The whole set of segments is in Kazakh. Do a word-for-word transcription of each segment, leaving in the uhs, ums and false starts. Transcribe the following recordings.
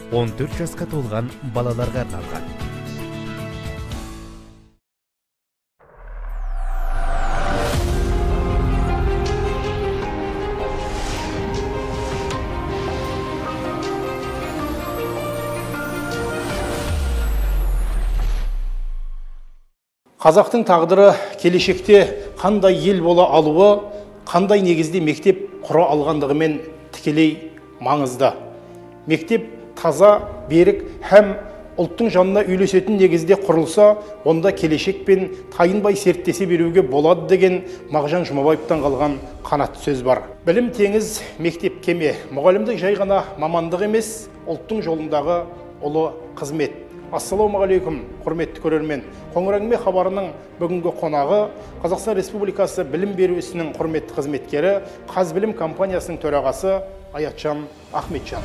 он төрт жасқа толған балаларға арналған. Қазақтың тағдыры келешекте қандай ел бола алуы, қандай негізде мектеп құра алғандығымен тікелей маңызды. Мектеп таза, берік һәм ұлттың жанына үйлесетін негізде құрылса, онда келешек пен тайынбай серттесе беруге болады деген Мағжан Жұмабаевтан қалған қанат сөз бар. Білім теңіз, мектеп кеме. Мұғалімдік жай ғана мамандық емес, ұлттың жолындағы ұлы қызмет. Ассалаумағалейкум, құрметті көрермен. Қоңыр әңгіме хабарының бүгінгі қонағы Қазақстан Республикасы білім беру ісінің құрметті қызметкері, Қазбілім компаниясының төрағасы Аятжан Ахметжан.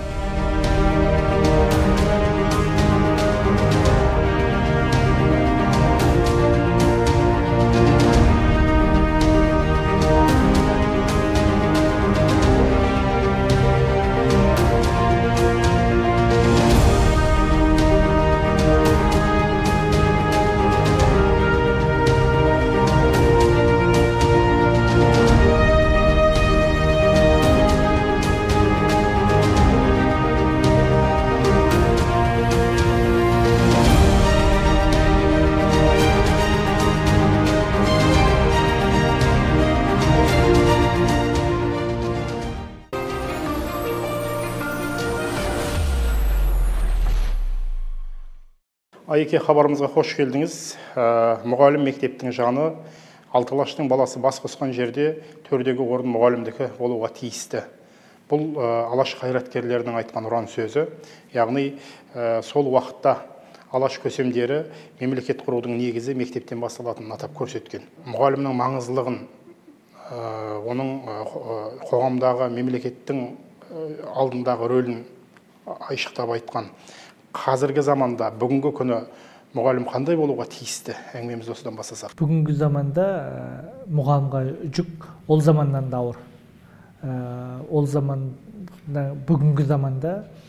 Айеке, хабарымызға қош келдіңіз. Мұғалім мектептің жаны, алты алаштың баласы бас қосқан жерде төрдегі орын мұғалімдікі болуға тиісті. Бұл алаш қайраткерлерінің айтқан ұран сөзі. Яғни сол уақытта алаш көсемдері мемлекет құрудың негізі мектептен басталатынын атап көрсеткен. Мұғалімнің маңыздылығын, оның қоғамдағы мемлекеттің алдындағы рөлін айшықтап айтқан. Қазіргі заманда, бүгінгі күні мұғалім қандай болуға тиісті? Әңгімемізді осыдан бастасақ. Бүгінгі заманда мұғалімға жүк ол заманнан да ауыр. Ол заманда, бүгінгі заманда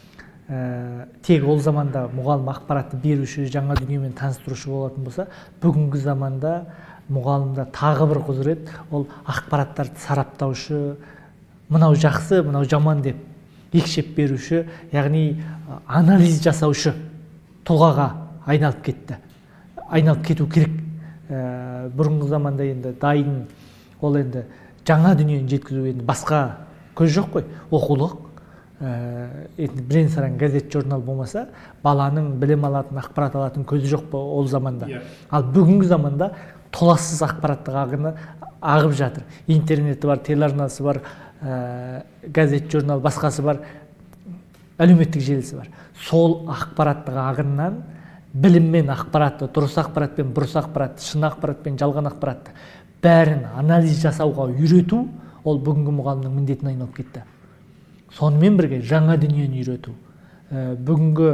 тек ол заманда мұғалім ақпаратты беруші, жаңа дүниемен таныстырушы болатын болса, бүгінгі заманда мұғалімда тағы бір құзырет, ол ақпараттарды сараптаушы, мынау жақсы, мынау жаман деп екшеп беруші, яғни анализ жасаушы тұлғаға айналып кетті. Айналып кету керек. Бұрынғы заманда енді дайын, ол енді жаңа дүниені жеткізу енді басқа көз жоқ қой. Оқулық, бірен саран газет, журнал болмаса, баланың білім алатын, ақпарат алатын көзі жоқ па ол заманда. Ал бүгінгі заманда толассыз ақпараттық ағыны ағып жатыр. Интернеті бар, телеарнасы бар, газет, журнал, басқасы бар, әлеуметтік желісі бар. Сол ақпараттық ағыннан біліммен ақпаратты, дұрыс ақпаратпен бұрыс ақпаратты, шын ақпаратпен жалған ақпаратты бәрін анализ жасауға үйрету, ол бүгінгі мұғалімнің міндетіне айналып кетті. Сонымен бірге жаңа дүниені үйрету. Бүгінгі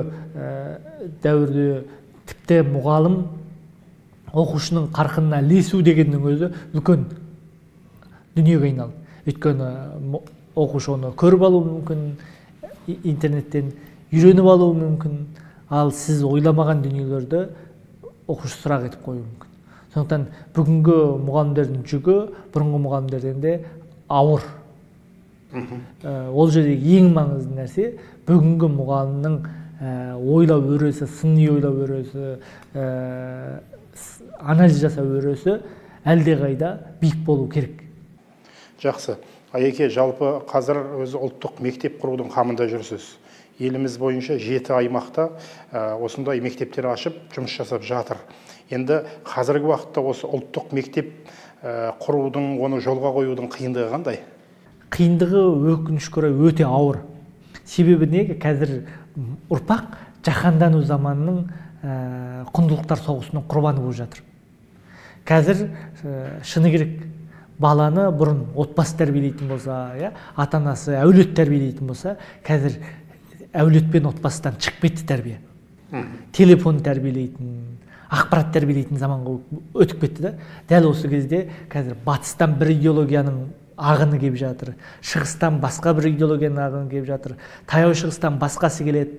дәуірде тіпті мұғалім оқушының қарқынына ілесу дегеннің өзі үлкен дүниеге айналды. Өйткені оқушы оны көріп алуы мүмкін, интернеттен үйреніп алуы мүмкін, ал сіз ойламаған дүниелерді оқушы сұрақ етіп қоюы мүмкін. Сондықтан бүгінгі мұғалімдердің жүгі бұрынғы мұғалімдерден де ауыр. Ол жерде ең маңызды нәрсе бүгінгі мұғалімнің ойлау өресі, сыни ойлау өресі, анализ жасау өресі әлдеқайда биік болу керек. Жақсы. Айеке, жалпы қазір өзі ұлттық мектеп құрудың қамында жүрсіз. Еліміз бойынша жеті аймақта осындай мектептер ашып, жұмыс жасап жатыр. Енді қазіргі уақытта осы ұлттық мектеп құрудың, оны жолға қоюдың қиындығы қандай? Қиындығы өкінішке орай өте ауыр. Себебі неге? Қазір ұрпақ жаһандану заманының құндылықтар соғысының құрбаны болып жатыр. Қазір шыны керек, баланы бұрын отбасы тәрбиелейтін болса, ата-анасы әулет тәрбиелейтін болса, қазір әулет пен отбасыдан шығып кетті тәрбие. Телефон тәрбиелейтін, ақпарат тәрбиелейтін заманға өтіп кетті да. Дәл осы кезде қазір батыстан бір идеологияның ағыны келіп жатыр, шығыстан басқа бір идеологияның ағыны келіп жатыр, таяу шығыстан басқасы келеді.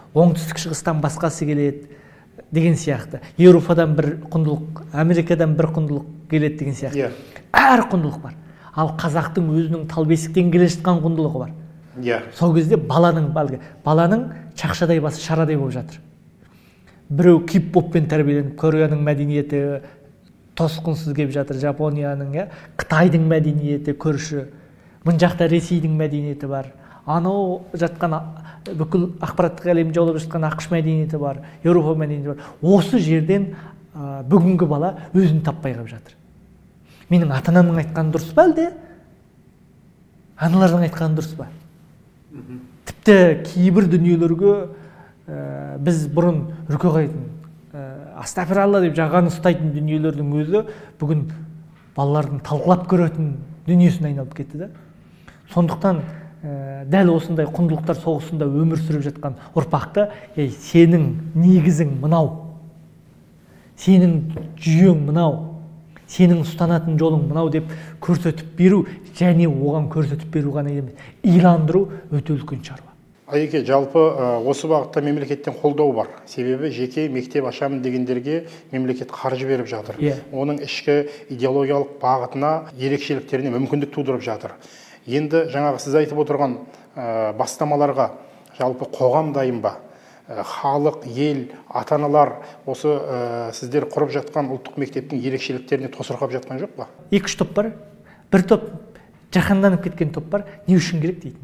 оңтүстік шығыстан басқасы келеді деген сияқты. Еуропадан бір құндылық, Америкадан бір құндылық келеді деген сияқты. Әр құндылық бар. Ал қазақтың өзінің тал бесіктен келе жатқан құндылығы бар. Сол кезде баланың баланың чақшадай басы шарадай болып жатыр. Біреу кип-поппен тәрбиеленіп, Кореяның мәдениеті тосқынсыз келіп жатыр, Жапонияның, Қытайдың мәдениеті көрші, мына жақта Ресейдің мәдениеті бар. Анау жатқан бүкіл ақпараттық әлем жаулап жатқан ақш мәдениеті бар, Еуропа мәдениеті бар. Осы жерден бүгінгі бала өзін таппай қалып жатыр. Менің ата-анамның айтқаны дұрыс па әлде? Аналардың айтқаны дұрыс па? Тіпті кейбір дүниелерге біз бұрын үрке қайтын, астағфиралла деп жағаны ұстайтын дүниелердің өзі бүгін балалардың талқылап көретін дүниесіне айналып кетті да. Сондықтан дәл осындай құндылықтар соғысында өмір сүріп жатқан ұрпақты, сенің негізің мынау, сенің жүйең мынау, сенің ұстанатын жолың мынау деп көрсетіп беру, және оған көрсетіп беру ғана емес, иландыру өте үлкен шаруа. Айеке, жалпы осы бағытта мемлекеттен қолдау бар. Себебі жеке мектеп ашамын дегендерге мемлекет қаржы беріп жатыр. Оның ішкі идеологиялық бағытына, ерекшеліктеріне мүмкіндік тудырып жатыр. Енді жаңағы сіз айтып отырған бастамаларға жалпы қоғам дайын ба? Халық, ел, ата-аналар осы сіздер құрып жатқан ұлттық мектептің ерекшеліктеріне тосырқап жатқан жоқ па? Екі-үш топ бар. Бір топ жаһанданып кеткен топ бар. Не үшін керек дейтін.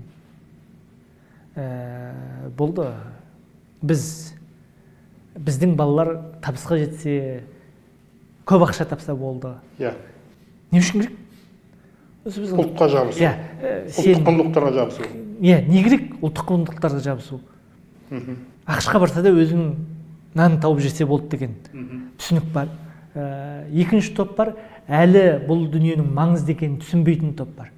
Болды. Біз біздің балалар табысқа жетсе, көп ақша тапса болды. Не үшін керек? Ұлтқа жабысу. Ұлттық құндылықтарға жабысу. Не керек? Ұлттық құндылықтарға жабысу. Ақшқа барса да өзінің нанын тауып жесе болды деген түсінік бар. Екінші топ бар, әлі бұл дүниенің маңызды екенін түсінбейтін топ бар.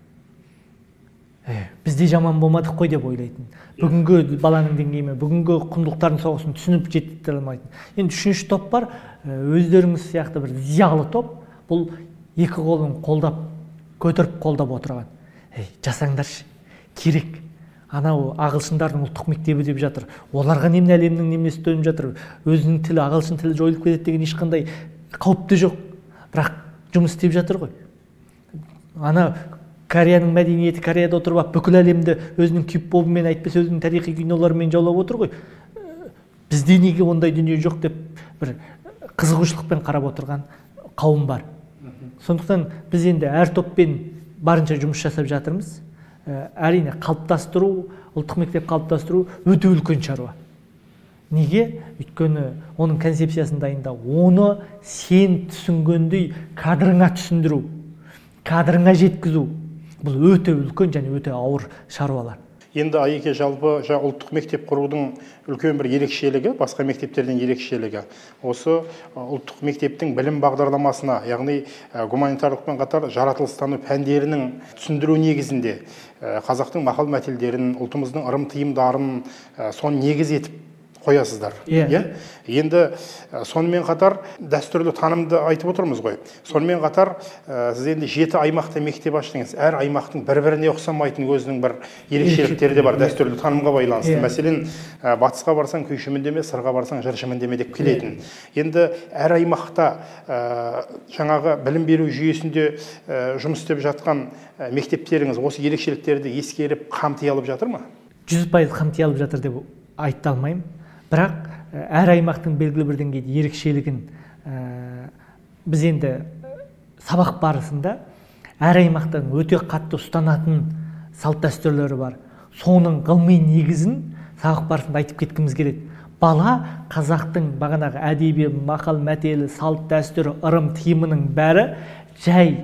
Бізде жаман болмадық қой деп ойлайтын. Бүгінгі баланың деңгейімен, бүгінгі құндылықтардың соғысын түсініп жете алмайтын. Енді үшінші топ бар, өздеріңіз сияқты бір зиялы топ, бұл екі қолын қолдап, көтеріп қолдап отырған. Жасаңдаршы, керек. Анау ағылшындардың ұлттық мектебі деп жатыр. Оларға немен әлемнің немесі төніп жатыр. Өзінің тілі, ағылшын тілі жойылып кетеді деген ешқандай қауіпті жоқ. Бірақ жұмыс істеп жатыр ғой. Ана Кореяның мәдениеті, Кореяда отырып, бүкіл әлемді өзінің кип-попымен, әйтпесе өзінің тарихи киноларымен жаулап отыр ғой. Бізде неге ондай дүние жоқ деп бір қызығушылықпен қарап отырған қауым бар. Сондықтан біз енді әр топпен барынша жұмыс жасап жатырмыз. Әрине қалыптастыру, ұлттық мектеп қалыптастыру өте үлкен шаруа. Неге? Өйткені оның концепциясын дайындау, оны сен түсінгендей кадрыңа түсіндіру, кадрыңа жеткізу, бұл өте үлкен және өте ауыр шаруалар. Енді Айеке, жалпы ұлттық мектеп құрудың үлкен бір ерекшелігі, басқа мектептерден ерекшелігі. Осы ұлттық мектептің білім бағдарламасына, яғни гуманитарлықпен қатар жаратылыстану пәндерінің түсіндіру негізінде қазақтың мақал мәтелдерін, ұлтымыздың ырым тыйымдарын соны негіз етіп қоясыздар. Енді сонымен қатар дәстүрлі танымды айтып отырмыз ғой. Сонымен қатар сіз енді жеті аймақта мектеп аштыңыз. Әр аймақтың бір-біріне ұқсамайтын өзінің бір ерекшеліктері де бар, дәстүрлі танымға байланысты. Мәселен, батысқа барсаң күйшімін деме, сырға барсаң жыршымын деме деп келетін. Енді әр аймақта жаңағы білім беру жүйесінде жұмыс істеп жатқан мектептеріңіз осы ерекшеліктерді ескеріп қамти алып жатыр ма? жүз пайыз қамти алып жатыр деп айта алмаймын. Бірақ әр аймақтың белгілі бір деңгейде ерекшелігін біз енді сабақ барысында әр аймақтың өте қатты ұстанатын салт дәстүрлері бар. Соның ғылыми негізін сабақ барысында айтып кеткіміз келеді. Бала қазақтың бағанағы әдеби, мақал мәтелі, салт дәстүрі, ырым тыйымының бәрі жай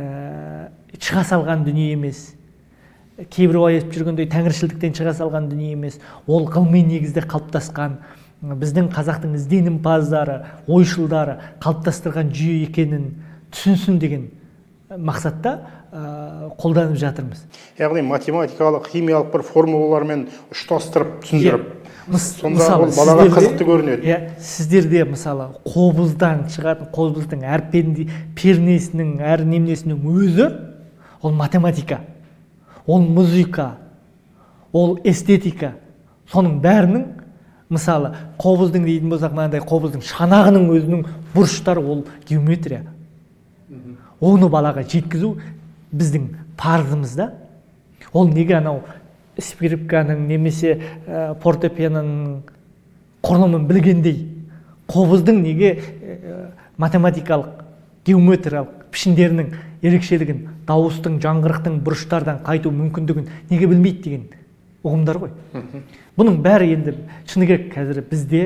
шыға салған дүние емес. Кейбір айтып жүргендей тәңіршілдіктен шыға салған дүние емес. Ол ғылыми негізде қалыптасқан, біздің қазақтың ізденімпаздары, ойшылдары қалыптастырған жүйе екенін түсінсін деген мақсатта қолданып жатырмыз. Яғни математикалық, химиялық бір формулалармен ұштастырып, түсіндіріп, сонда ол балаға қызықты көрінеді. Сіздерде мысалы қобыздан шығатын, қобыздың әр пернесінің, әр немнесінің өзі ол математика. Ол музыка, ол эстетика, соның бәрінің Мысалы, қобыздың дейтін болсақ, мынандай қобыздың шанағының өзінің бұрыштары ол геометрия. Оны балаға жеткізу біздің парызымыз да. Ол неге анау скрипканың немесе фортепианоның құрылымын білгендей, қобыздың неге математикалық, геометриялық пішіндерінің ерекшелігін, дауыстың, жаңғырықтың, бұрыштардан қайту мүмкіндігін неге білмейді деген ұғымдар ғой. Бұның бәрі енді шыны керек қазір бізде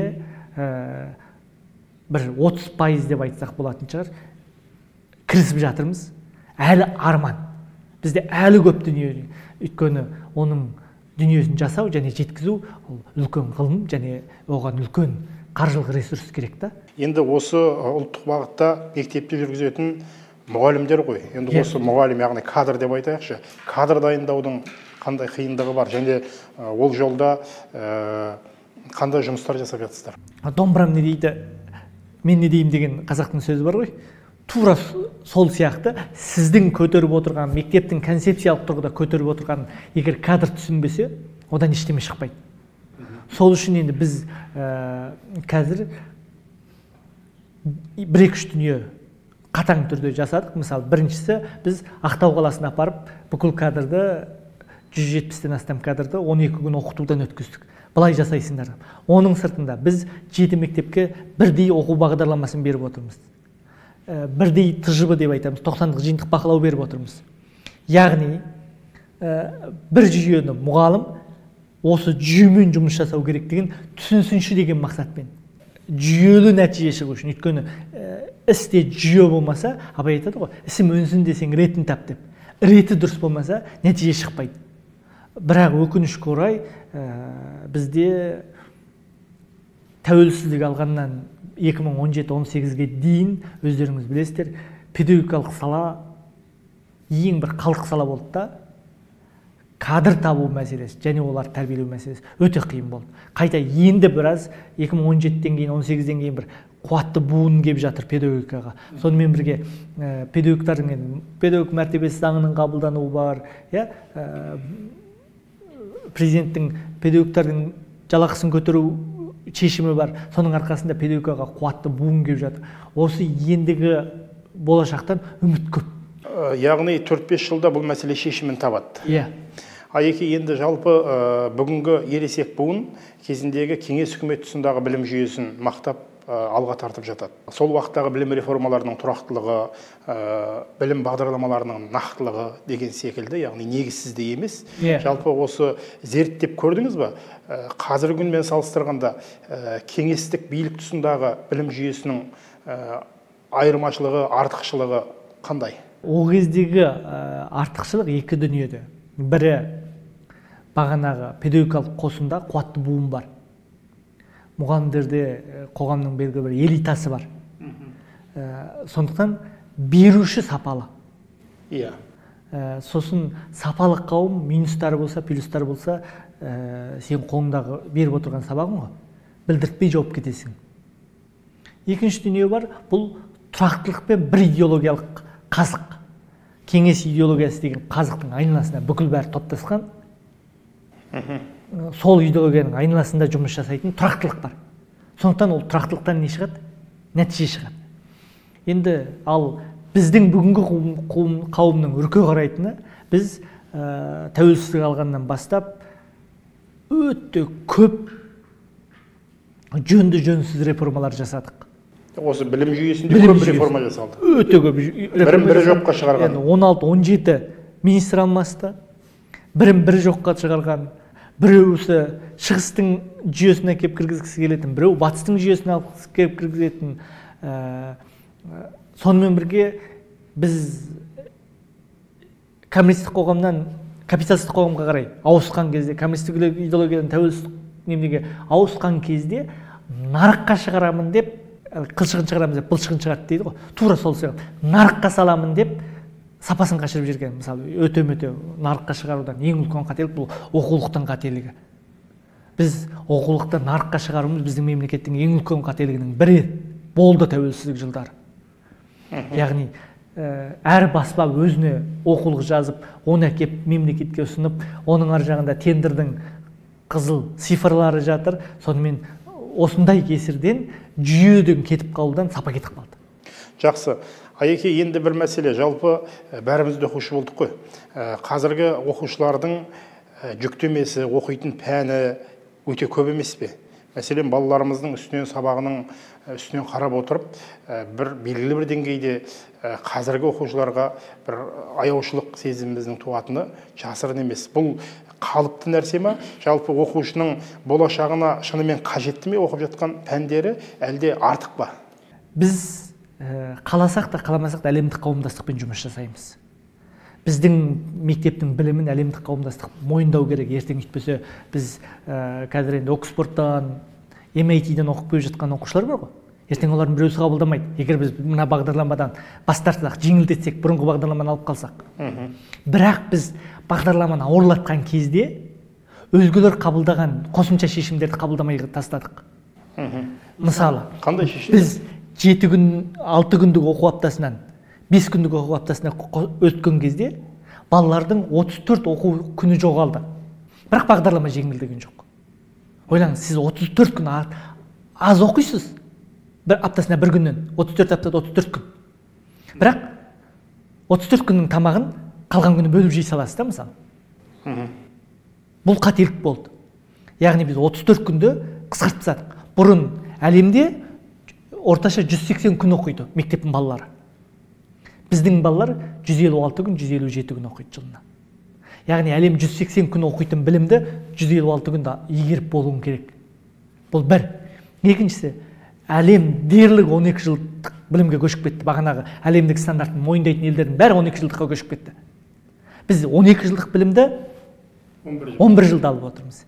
бір отыз пайыз деп айтсақ болатын шығар, кірісіп жатырмыз. Әлі арман. Бізде әлі көп дүние, өйткені оның дүниесін жасау және жеткізу үлкен ғылым және оған үлкен қаржылық ресурс керек та. Енді осы ұлттық бағытта мектепте жүргізетін мұғалімдер ғой. Енді осы мұғалім, яғни кадр деп айтайықшы, кадр дайындаудың қандай қиындығы бар және ол жолда қандай жұмыстар жасап жатсыздар? Домбырам не дейді, мен не деймін деген қазақтың сөзі бар ғой. Тура сол сияқты сіздің көтеріп отырған, мектептің концепциялық тұрғыда көтеріп отырған егер кадр түсінбесе, одан ештеме шықпайды. Сол үшін енді біз қазір бір-екі дүние қатаң түрде жасадық. Мысалы, біріншісі біз Ақтау қаласына апарып, бүкіл кадрды жүз жетпістен астам кадрды он екі күн оқытудан өткіздік. Былай жасайсыңдар. Оның сыртында біз жеті мектепке бірдей оқу бағдарламасын беріп отырмыз. Бірдей Т Ж Б деп айтамыз, тоқсандық жиынтық бақылау беріп отырмыз. Яғни бір жүйені мұғалім осы жүйемен жұмыс жасау керектігін түсінсінші деген мақсатпен. Жүйелі нәтиже шығу үшін. Өйткені істе жүйе болмаса, абай айтады ғой, ісім өнсін десең ретін тап деп. Реті дұрыс болмаса, нәтиже шықпайды. Бірақ өкінішке орай бізде тәуелсіздік алғаннан екі мың он жеті он сегізге дейін өздеріңіз білесіздер, педагогикалық сала ең бір қалдық сала болды да. Кадр табу мәселесі және олар тәрбиелеу мәселесі өте қиын болды. Қайта енді біраз екі мың он жетіден кейін он сегізден кейін бір қуатты буын келіп жатыр педагогикаға. Сонымен бірге педагогтардың педагог мәртебесі заңының қабылдануы бар, президенттің педагогтардың жалақысын көтеру шешімі бар. Соның арқасында педагогикаға қуатты буын келіп жатыр. Осы ендігі болашақтан үміт көп. Яғни төрт-бес жылда бұл мәселе шешімін табады. Иә. Айеке, енді жалпы бүгінгі ересек буын кезіндегі кеңес үкімет тұсындағы білім жүйесін мақтап алға тартып жатады. Сол уақыттағы білім реформаларының тұрақтылығы, білім бағдарламаларының нақтылығы деген секілді, яғни негізсіз де емес. Жалпы осы зерттеп көрдіңіз ба? Қазіргі күнмен салыстырғанда кеңестік билік тұсындағы білім жүйесінің айырмашылығы, артықшылығы қандай? Ол кездегі артықшылық екі дүниеде. Бірі бағанағы педагогикалық қосында қуатты буын бар. Мұғалімдерде қоғамның белгілі бір элитасы бар. Сондықтан беруші сапалы. Иә. Сосын сапалы қауым минустары болса, плюстары болса, сен қолыңдағы беріп отырған сабағың ғой, білдіртпей жауап кетесің. Екінші дүние бар, бұл тұрақтылық пен бір идеологиялық қазық. Кеңес идеологиясы деген қазықтың айналасына бүкіл бәрі топтасқан. Сол идеологияның айналасында жұмыс жасайтын тұрақтылық бар. Сондықтан ол тұрақтылықтан не шығады? Нәтиже шығады. Енді ал біздің бүгінгі қауымның үрке қарайтыны, біз тәуелсіздік алғаннан бастап өте көп жөнді жөнсіз реформалар жасадық. Осы білім жүйесінде көп реформа жасалды. Өте көп. Бірін бірі жоққа шығарған. он алты он жеті министр алмасты. Бірін бірі жоққа шығарған. Біреусі шығыстың жүйесіне кеп кіргізгісі келетін, біреу батыстың жүйесіне кеп кіргізетін. Сонымен бірге біз коммунистік қоғамнан капиталистік қоғамға қарай ауысқан кезде, коммунистік идеологиядан тәуелсіздік немеге ауысқан кезде нарыққа шығарамын деп, қылшығын шығарамыз деп, бұлшығын шығарды дейді ғой. Тура сол сияқты. Нарыққа саламын деп сапасын қашырып жүрген. Мысалы, өте-мөте нарыққа шығарудан ең үлкен қателік бұл оқулықтың қателігі. Біз оқулықты нарыққа шығаруымыз біздің мемлекеттің ең үлкен қателігінің бірі болды тәуелсіздік жылдары. Яғни әр баспа өзіне оқулық жазып, оны әкеп мемлекетке ұсынып, оның ар жағында тендердің қызыл цифрлары жатыр. Сонымен осындай кесірден жүйеден кетіп қалудан сапа кетіп қалды. Жақсы. Айеке, енді бір мәселе, жалпы бәріміз де оқушы болдық қой. Қазіргі оқушылардың жүктемесі, оқитын пәні өте көп емес пе? Мәселен, балаларымыздың үстінен сабағының үстінен қарап отырып, бір белгілі бір деңгейде қазіргі оқушыларға бір аяушылық сезіміміздің туатыны жасырын емес. Бұл қалыпты нәрсе ме? Жалпы оқушының болашағына шынымен қажетті ме оқып жатқан пәндері, әлде артық па? Біз қаласақ та қаламасақ та әлемдік қауымдастықпен жұмыс жасаймыз. Біздің мектептің білімін әлемдік қауымдастық мойындау керек. Ертең өйтпесе біз қазір енді Оксфордтан, эм ай ти-ден оқып келіп жатқан оқушылар бар ғой. Ертең олардың біреусі қабылдамайды. Егер біз мына бағдарламадан бас тартсақ, жеңілдетсек, бұрынғы бағдарламаны алып қалсақ. Бірақ біз бағдарламаны ауырлатқан кезде өзгелер қабылдаған қосымша шешімдерді қабылдамай тастадық. Мысалы, қандай шешім? Біз жеті күн, алты күндік оқу аптасынан бес күндік оқу аптасына өткен кезде балалардың отыз төрт оқу күні жоғалды. Бірақ бағдарлама жеңілдеген жоқ. Ойлаңыз, сіз отыз төрт күн аз оқисыз. Бір аптасына бір күннен, отыз төрт аптада отыз төрт күн. Бірақ отыз төрт күннің тамағын қалған күні бөліп жей саласыз да, мысалы. Бұл қателік болды. Яғни біз отыз төрт күнді қысқартып тастадық. Бұрын әлемде орташа жүз сексен күн оқиды мектептің балалары. Біздің балалар жүз елу алты күн, жүз елу жеті күн оқиды жылына. Яғни әлем жүз сексен күн оқитын білімді жүз елу алты күнде игеріп болуың керек. Бұл бір. Екіншісі, әлем дерлік он екі жылдық білімге көшіп кетті. Бағанағы әлемдік стандартын мойындайтын елдердің бәрі он екі жылдыққа көшіп кетті. Біз он екі жылдық білімді он бір жылда алып отырмыз.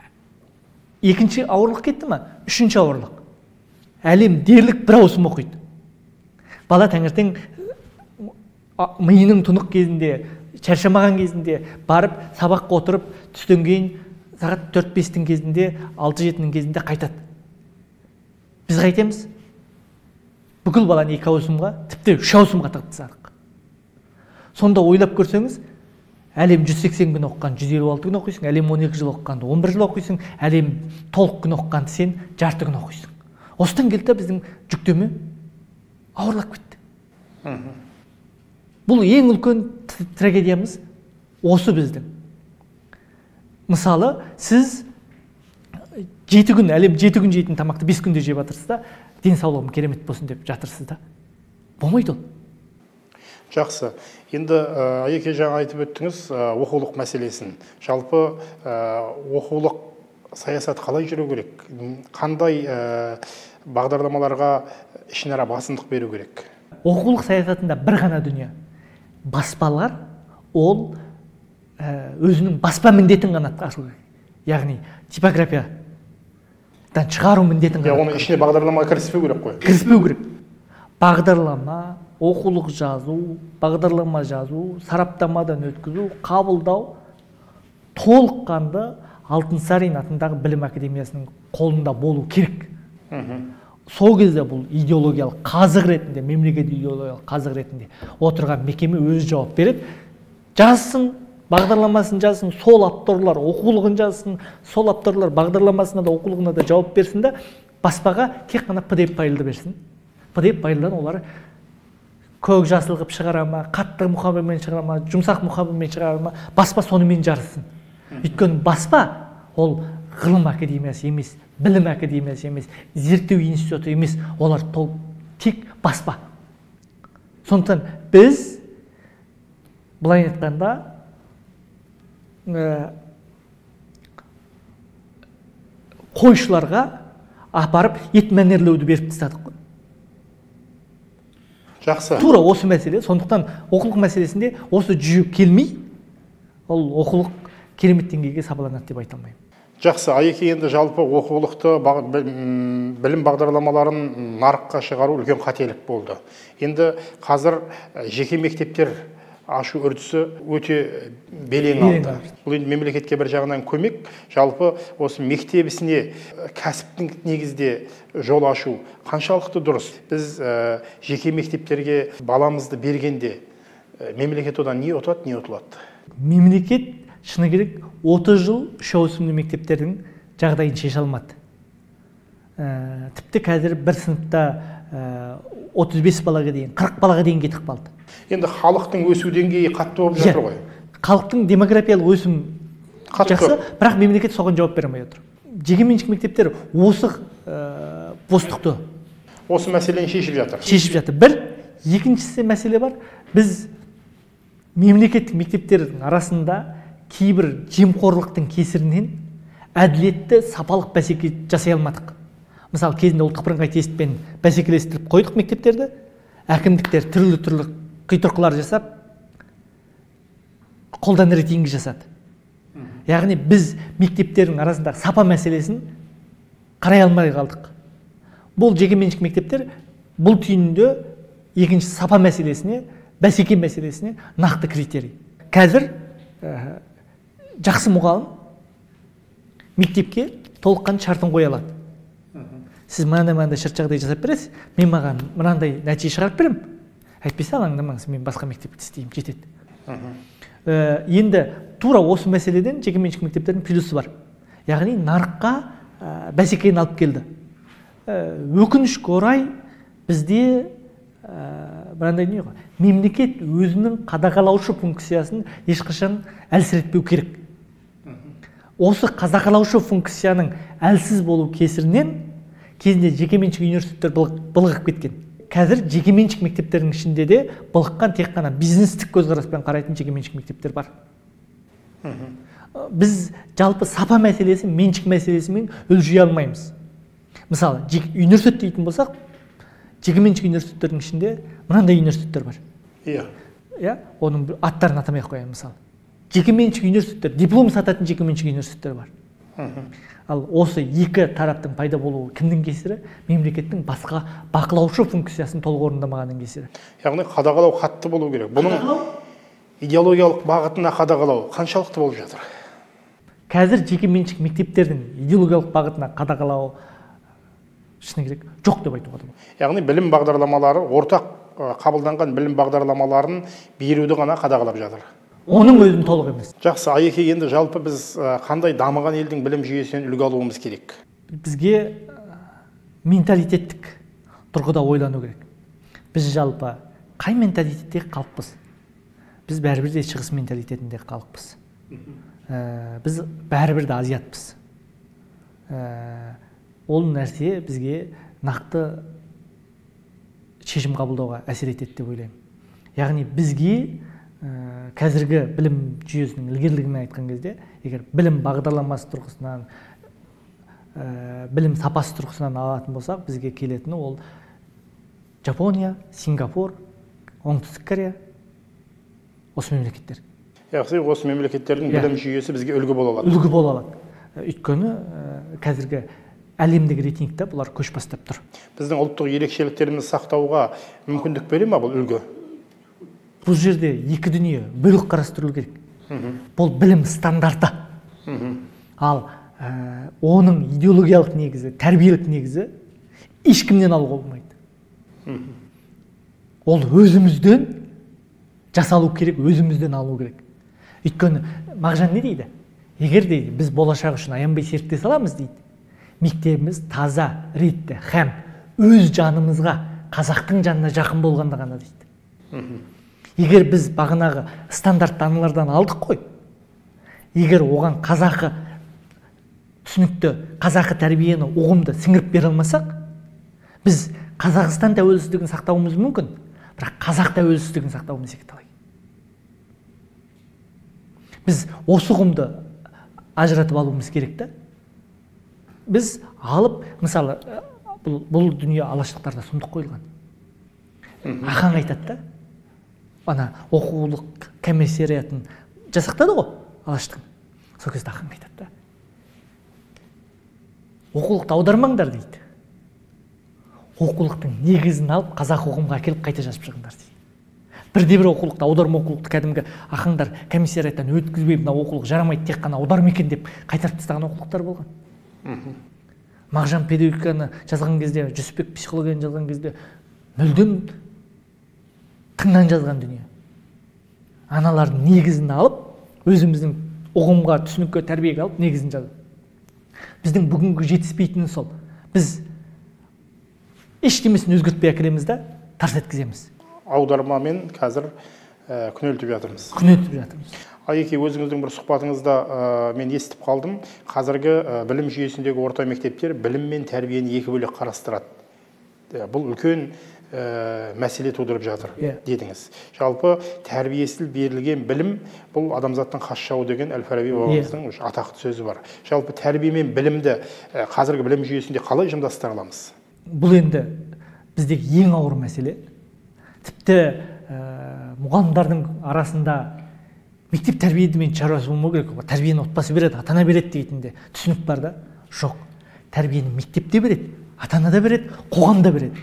Екінші ауырлық кетті ме? Үшінші ауырлық. Әлем дерлік бір ауысым оқиды. Бала таңертең миының тұнық кезінде, шаршамаған кезінде барып сабаққа отырып, түстен кейін сағат төрт бестің кезінде, алты жетінің кезінде қайтады. Біз қайтеміз? Бүкіл баланы екі ауысымға, тіпті үш ауысымға тығып тастадық. Сонда ойлап көрсеңіз, әлем жүз сексен күн оқыған, жүз елу алты күн оқисың, әлем он екі жыл оқығанды он бір жыл оқисың, әлем толық күн оқығанды сен жарты күн оқисың. Осыдан келді біздің жүктеме ауырлап кетті. Бұл ең үлкен трагедиямыз осы біздің. Мысалы, сіз жеті күн, әлем жеті күн жейтін тамақты бес күнде жеп жатырсыз да, денсаулығым керемет болсын деп жатырсыз да. Болмайды ол. Жақсы. Енді Айеке жаңа айтып өттіңіз оқулық мәселесін. Жалпы оқулық саясат қалай жүру керек? Қандай бағдарламаларға ішінара басымдық беру керек? Оқулық саясатында бір ғана дүние. Баспалар ол өзінің баспа міндетін ғана атқару керек. Яғни типографиядан шығару міндетін ғана. Оның ішіне бағдарлама кіріспеу керек қой. Кіріспеу керек. Бағдарлама, оқулық жазу, бағдарлама жазу, сараптамадан өткізу, қабылдау толыққанды Алтынсарин атындағы білім академиясының қолында болу керек. Сол кезде бұл идеологиялық қазық ретінде, мемлекет идеологиялық қазық ретінде отырған мекеме өз жауап береді. Жазсын, бағдарламасын жазсын, сол авторлар оқулығын жазсын, сол авторлар бағдарламасына да оқулығына да жауап берсін да, баспаға тек қана пи ди эф файлды берсін. пи ди эф файлдан олар көк жасыл қылып шығара ма, қатты мұқабамен шығара ма, жұмсақ мұқабамен шығара ма, баспа сонымен жарысын. Өйткені баспа ол ғылым академиясы емес, білім академиясы емес, зерттеу институты емес, олар тек баспа. Сондықтан біз былай айтқанда қойшыларға апарып ет мәнерлеуді беріп тастадық қой. Жақсы. Тура осы мәселе. Сондықтан оқулық мәселесінде осы жүйе келмей, ол оқулық керемет деңгейге сапаланады деп айта алмаймын. Жақсы. Айеке, енді жалпы оқулықты білім бағдарламаларын нарыққа шығару үлкен қателік болды. Енді қазір жеке мектептер ашу үрдісі өте белең алды. Бұл енді мемлекетке бір жағынан көмек, жалпы осы мектебісіне кәсіптің негізде жол ашу қаншалықты дұрыс? Біз жеке мектептерге баламызды бергенде мемлекет одан не ұтады, не ұтылады? Мемлекет шыны керек отыз жыл үш ауысымды мектептердің жағдайын шеше алмады. Тіпті қазір бір сыныпта отыз бес балаға дейін, қырық балаға дейін кетіп қалды. Енді халықтың өсу деңгейі қатты болып жатыр ғой. Халықтың демографиялық өсім жақсы, бірақ мемлекет соған жауап бере алмай отыр. Жекеменшік мектептер осы бостықты, осы мәселені шешіп жатыр. Шешіп жатыр. Бір, екіншісі мәселе бар. Біз мемлекеттік мектептердің арасында кейбір жемқорлықтың кесірінен әділетті сапалық бәсеке жасай алмадық. Мысалы, кезінде ұлттық бірыңғай тестпен бәсекелестіріп қойдық мектептерді, әкімдіктер түрлі-түрлі қитұрқылар жасап, қолдан рейтинг жасады. Яғни біз мектептердің арасында сапа мәселесін қарай алмай қалдық. Бұл жекеменшік мектептер бұл түйінінде екінші сапа мәселесіне, бәсеке мәселесіне нақты критерий. Қазір жақсы мұғалім мектепке толыққан шартын қоя алады. Сіз мынандай-мынандай шарт жағдай жасап бересіз, мен маған мынандай нәтиже шығарып берем. Әйтпесе алаңдамаңыз, мен басқа мектепте істеймін, жетеді. Енді тура осы мәселеден жекеменшік мектептердің плюсы бар. Яғни нарыққа бәсекені алып келді. Өкінішке орай бізде мынандай дүние ғой. Мемлекет өзінің қадағалаушы функциясын ешқашан әлсіретпеу керек. Осы қадағалаушы функцияның әлсіз болу кесірінен кезінде жекеменшік университеттер былығып кеткен. Қазір жекеменшік мектептердің ішінде де былыққан тек қана бизнестік көзқараспен қарайтын жекеменшік мектептер бар. Біз жалпы сапа мәселесі, меншік мәселесімен өлшей алмаймыз. Мысалы, университет дейтін болсақ, жекеменшік университеттердің ішінде мынандай университеттер бар. Иә. Иә, оның аттарын атамай қояйын, мысалы. Жекеменшік университеттер, диплом сататын жекеменшік университеттер бар. Ал осы екі тараптың пайда болуы кімнің кесірі? Мемлекеттің басқа бақылаушы функциясын толық орындамағанның кесірі. Яғни қадағалау қатты болу керек. Бұның идеологиялық бағытына қадағалау қаншалықты болып жатыр? Қазір жекеменшік мектептердің идеологиялық бағытына қадағалау шыны керек жоқ деп айтуға болады. Яғни білім бағдарламалары, ортақ қабылданған білім бағдарламаларын беруді ғана қадағалап жатыр. Оның өзін толық емес. Жақсы, Айеке, енді жалпы біз қандай дамыған елдің білім жүйесінен үлгі алуымыз керек? Бізге менталитеттік тұрғыда ойлану керек. Біз жалпы қай менталитеттегі халықпыз? Біз бәрібір де шығыс менталитетіндегі халықпыз. Біз бәрібір де азиатпыз. Ол нәрсе бізге нақты шешім қабылдауға әсер етеді деп ойлаймын. Яғни бізге қазіргі білім жүйесінің ілгерілігін айтқан кезде, егер білім бағдарламасы тұрғысынан, білім сапасы тұрғысынан алатын болсақ, бізге келетіні ол Жапония, Сингапур, Оңтүстік Корея, осы мемлекеттер. Яғни осы мемлекеттердің білім жүйесі бізге үлгі бола алады. Үлгі бола алады. Өйткені қазіргі әлемдік рейтингте бұлар көш бастап тұр. Біздің ұлттық ерекшеліктерімізді сақтауға мүмкіндік бере ме бұл үлгі? Бұл жерде екі дүние бөлік қарастырылу керек. Бұл білім стандарты. Ал оның идеологиялық негізі, тәрбиелік негізі ешкімнен алуға болмайды. Ол өзімізден жасалу керек, өзімізден алу керек. Өйткені Мағжан не дейді? Егер дейді, біз болашақ үшін аянбай серттесе аламыз дейді. Мектебіміз таза, ретті, һәм өз жанымызға, қазақтың жанына жақын болғанда ғана дейді. Егер біз бағанағы стандартты аналардан алдық қой, егер оған қазақы түсінікті, қазақы тәрбиені, ұғымды сіңіріп бере алмасақ, біз Қазақстан тәуелсіздігін сақтауымыз мүмкін, бірақ қазақ тәуелсіздігін сақтауымыз екіталай. Біз осы ұғымды ажыратып алуымыз керек та. Біз алып, мысалы, бұл, бұл дүние алаштықтарда сұмдық қойылған. Ахаң айтады да, ана оқулық комиссариатын жасақтады ғой алаштың. Сол кезде Ахаң айтады да, оқулықты аудармаңдар дейді. Оқулықтың негізін алып қазақ ұғымға әкеліп қайта жазып шығыңдар дейді. Бірде бір оқулықты, аударма оқулықты кәдімгі Ахаңдар комиссарияттан өткізбей, мына оқулық жарамайды, тек қана аударма екен деп қайтарып тастаған оқулықтар болған. Мағжан педагогиканы жазған кезде, Жүсіпбек психологияны жазған кезде мүлдем тыңнан жазған дүние. Аналардың негізін алып, өзіміздің ұғымға, түсінікке, тәрбиеге алып негізін жазу. Біздің бүгінгі жетіспейтіні сол. Біз ештемесін өзгертпей әкелеміз да тарс еткіземіз. Аудармамен қазір күнелтіп жатырмыз. Күнелтіп жатырмыз. Айеке, өзіңіздің бір сұхбатыңызда мен естіп қалдым. Қазіргі білім жүйесіндегі орта мектептер білім мен тәрбиені екі бөлек қарастырады. Бұл үлкен мәселе тудырып жатыр дедіңіз. Жалпы тәрбиесіз берілген білім бұл адамзаттың қас жауы деген Әл-Фараби бабамыздың атақты сөзі бар. Жалпы тәрбие мен білімді қазіргі білім жүйесінде қалай жымдастыра аламыз? Бұл енді біздегі ең ауыр мәселе. Тіпті мұғалімдердің арасында мектеп тәрбиемен шаруасы болмау керек. Тәрбиені отбасы береді, ата-ана береді дейтінде түсінік бар да. Жоқ. Тәрбиені мектепте береді, ата-ана да береді, қоғам да береді.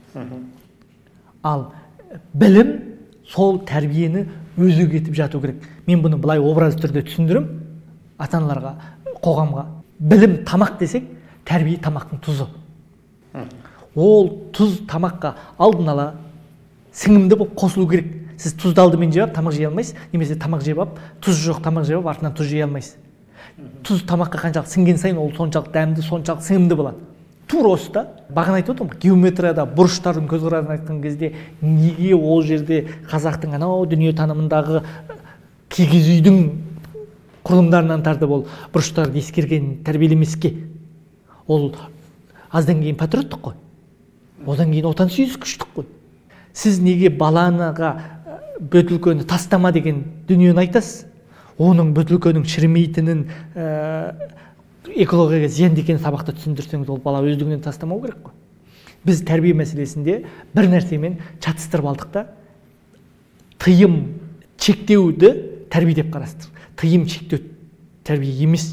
Ал білім сол тәрбиені өзі кетіп жату керек. Мен бұны былай образ түрде түсіндірім ата-аналарға, қоғамға. Білім тамақ десек, тәрбие тамақтың тұзы. Ол тұз тамаққа алдын ала сіңімді болып қосылу керек. Сіз тұзды алдымен жеп, тамақ жей алмайсыз, немесе тамақ жеп, тұз жоқ тамақ жеп, артынан тұз жей алмайсыз. Тұз тамаққа қаншалық сіңген сайын ол соншалық дәмді, соншалық сіңімді болады. Тура осы да. Бағана айтып отырмын, геометрияда бұрыштардың көзқарасын айтқан кезде неге ол жерде қазақтың анау дүниетанымындағы кигіз үйдің құрылымдарынан тартып ол бұрыштарды ескерген тәрбиелемеске. Ол аздан кейін патриоттық қой. Одан кейін отансүйгіштік қой. Сіз неге баланаға бөтелкені тастама деген дүниені айтасыз? Оның бөтелкенің шірімейтінін, экологияға зиянды екенін сабақта түсіндірсеңіз, ол бала өздігінен тастамау керек қой. Біз тәрбие мәселесінде бір нәрсемен чатыстырып алдық та, тыйым шектеуді тәрбие деп қарастырдық. Тыйым шектеу тәрбие емес.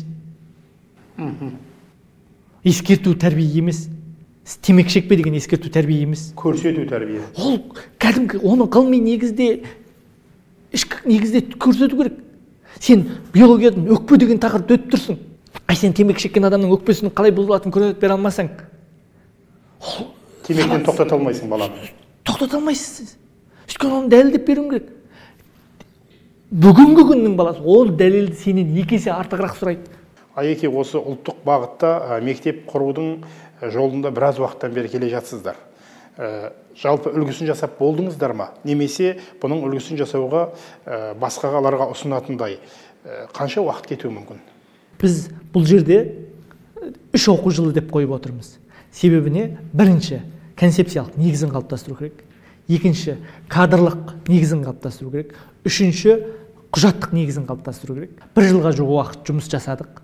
Ескерту тәрбие емес. Темекі шекпе деген ескерту тәрбие емес. Көрсету тәрбие. Ол кәдімгі оны ғылыми негізде ішкі негізде көрсету керек. Сен биологиядан өкпе деген тақырыпты өтіп тұрсың. Ай сен темекі шеккен адамның өкпесінің қалай бұзылатынын көрсетіп бере алмасаң, темекіден тоқтата алмайсың баланы. Тоқтата алмайсыз. Өйткені оны дәлелдеп беруің керек. Бүгінгі күннің баласы ол дәлелді сенен екі есе артығырақ сұрайды. Айеке, осы ұлттық бағытта мектеп құрудың жолында біраз уақыттан бері келе жатсыздар. Жалпы үлгісін жасап болдыңыздар ма? Немесе бұның үлгісін жасауға басқа қалаларға ұсынатындай қанша уақыт кетуі мүмкін? Біз бұл жерде үш оқу жылы деп қойып отырмыз. Себебіне бірінші концепциялық негізін қалыптастыру керек. Екінші кадрлық негізін қалыптастыру керек. Үшінші құжаттық негізін қалыптастыру керек. Бір жылға жуық уақыт жұмыс жасадық.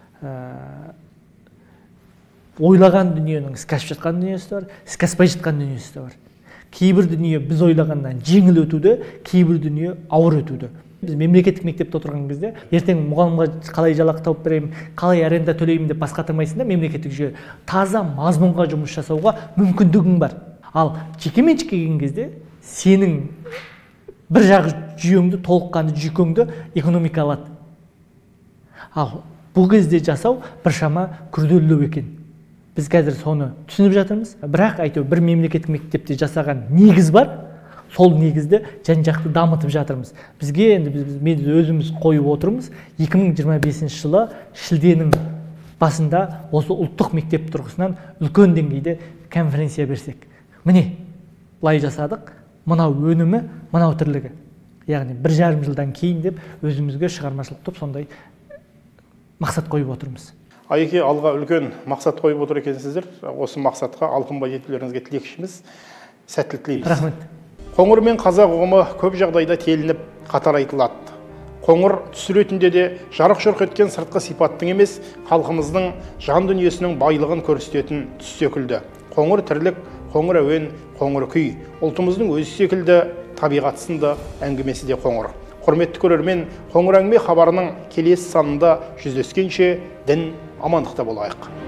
Ойлаған дүниенің іске асып жатқан дүниесі бар, іске аспай жатқан дүниесі бар. Кейбір дүние біз ойлағаннан жеңіл өтуді, кейбір дүние ауыр өтуді. Біз мемлекеттік мектепте отырған кезде ертең мұғалімға қалай жалақы тауып беремін, қалай аренда төлеймін деп бас қатырмайсың да, мемлекеттік жүйе таза мазмұнға жұмыс жасауға мүмкіндігің бар. Ал жекеменшікке келген кезде сенің бір жағы жүйеңді, толыққанды жүйкеңді экономика алады. Ал бұл кезде жасау біршама күрделілеу екен. Біз қазір соны түсініп жатырмыз. Бірақ әйтеуір бір мемлекеттік мектепте жасаған негіз бар. Сол негізді жан-жақты дамытып жатырмыз. Бізге енді біз өзіміз қойып отырмыз. екі мың жиырма бесінші жылы шілденің басында осы ұлттық мектеп тұрғысынан үлкен деңгейде конференция берсек. Міне, былай жасадық. Мынау өнімі, мынау тірлігі. Яғни бір жарым жылдан кейін деп өзімізге шығармашылық топ сондай мақсат қойып отырмыз. Айеке, алға үлкен мақсат қойып отыр екенсіздер. Осы мақсатқа алқынбай жетулеріңізге тілекшіміз. Сәттілік тілейміз. Рахмет. Қоңыр мен қазақ ұғымы көп жағдайда телініп қатар айтылады. Қоңыр түс ретінде де жарық-жұрқ еткен сыртқы сипаттың емес, халқымыздың жан дүниесінің байлығын көрсететін түс секілді. Қоңыр тірлік, қоңыр әуен, қоңыр күй. Ұлтымыздың өзі секілді табиғатсында әңгімесі де қоңыр. Құрметті көрермен, қоңыр әңгіме хабарының келесі санында жүздескенше дін амандықта болайық.